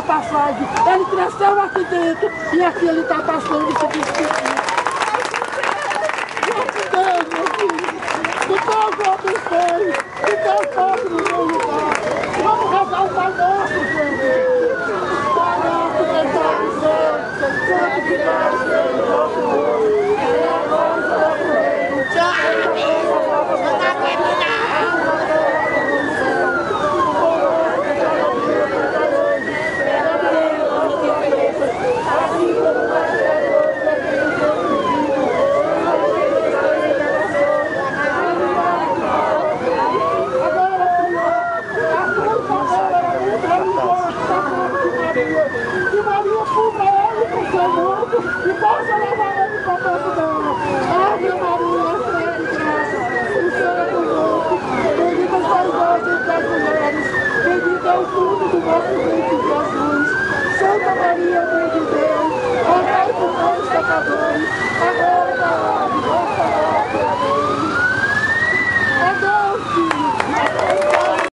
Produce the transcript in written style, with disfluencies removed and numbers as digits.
a passagem. Ele cresceu aqui dentro e aqui ele está passando e se despedindo. Deus, meu filho, que Deus o abençoe, que Deus toque no meu lugar. Vamos rezar o Pai Nosso, gente. Pai Nosso, que está no céu, santificado seja o vosso nome. Venha a nós o vosso reino. Que Maria cubra ele com seu manto e possa levar ele para perto dela. Ave Maria, cheia de graça, o Senhor é convosco. Bendita sois vós entre as mulheres, bendito é o fruto do vosso ventre, Jesus. Santa Maria, Mãe de Deus, rogai por nós, pecadores,